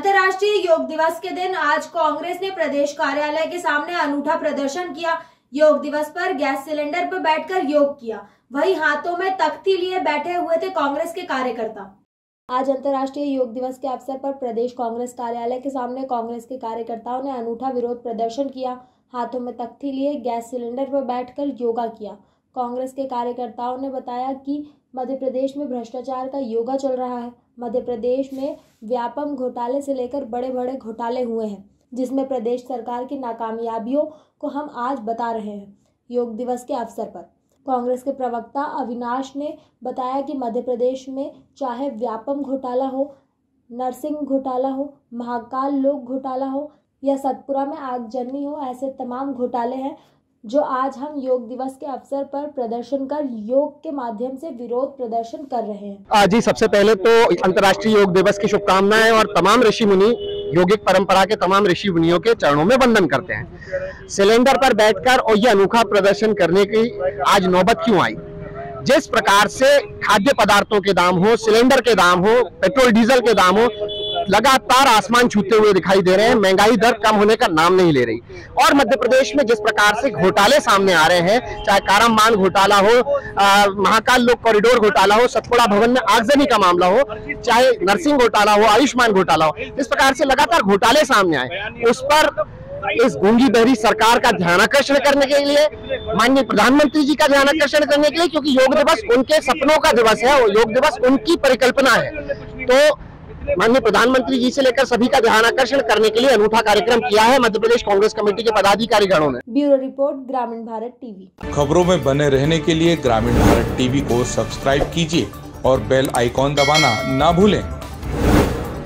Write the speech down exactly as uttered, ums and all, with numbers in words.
अंतर्राष्ट्रीय योग दिवस के दिन आज कांग्रेस ने प्रदेश कार्यालय के सामने अनूठा प्रदर्शन किया। योग दिवस पर गैस सिलेंडर पर बैठकर योग किया, वहीं हाथों में तख्ती लिए बैठे हुए थे कांग्रेस के कार्यकर्ता। आज अंतर्राष्ट्रीय योग दिवस के अवसर पर प्रदेश कांग्रेस कार्यालय के सामने कांग्रेस के कार्यकर्ताओं ने अनूठा विरोध प्रदर्शन किया। हाथों में तख्ती लिए गैस सिलेंडर पर बैठकर योगा किया। कांग्रेस के कार्यकर्ताओं ने बताया कि मध्य प्रदेश में भ्रष्टाचार का योगा चल रहा है। मध्य प्रदेश में व्यापम घोटाले से लेकर बड़े बड़े घोटाले हुए हैं, जिसमें प्रदेश सरकार की नाकामयाबियों को हम आज बता रहे हैं। योग दिवस के अवसर पर कांग्रेस के प्रवक्ता अविनाश ने बताया कि मध्य प्रदेश में चाहे व्यापम घोटाला हो, नरसिंह घोटाला हो, महाकाल लोक घोटाला हो या सतपुरा में आगजनी हो, ऐसे तमाम घोटाले हैं जो आज हम योग दिवस के अवसर पर प्रदर्शन कर योग के माध्यम से विरोध प्रदर्शन कर रहे हैं। आज ही सबसे पहले तो अंतर्राष्ट्रीय योग दिवस की शुभकामनाएं और तमाम ऋषि मुनि योगिक परंपरा के तमाम ऋषि मुनियों के चरणों में वंदन करते हैं। सिलेंडर पर बैठकर और ये अनोखा प्रदर्शन करने की आज नौबत क्यों आई? जिस प्रकार से खाद्य पदार्थों के दाम हो, सिलेंडर के दाम हो, पेट्रोल डीजल के दाम हो, लगातार आसमान छूते हुए दिखाई दे रहे हैं। महंगाई दर कम होने का नाम नहीं ले रही और मध्य प्रदेश में जिस प्रकार से घोटाले सामने आ रहे हैं, चाहे कारामान घोटाला हो, आ, महाकाल लोक कॉरिडोर घोटाला हो, सतपुड़ा भवन में आगजनी का मामला हो, चाहे नरसिंह घोटाला हो, आयुष्मान घोटाला हो, इस प्रकार से लगातार घोटाले सामने आए, उस पर इस गूंगी बहरी सरकार का ध्यान आकर्षण करने के लिए, माननीय प्रधानमंत्री जी का ध्यान आकर्षण करने के लिए, क्योंकि योग दिवस उनके सपनों का दिवस है, योग दिवस उनकी परिकल्पना है, तो माननीय प्रधानमंत्री जी से लेकर सभी का ध्यान आकर्षण करने के लिए अनूठा कार्यक्रम किया है मध्य प्रदेश कांग्रेस कमेटी के पदाधिकारीगणों ने। ब्यूरो रिपोर्ट, ग्रामीण भारत टीवी। खबरों में बने रहने के लिए ग्रामीण भारत टीवी को सब्सक्राइब कीजिए और बेल आइकॉन दबाना ना भूलें।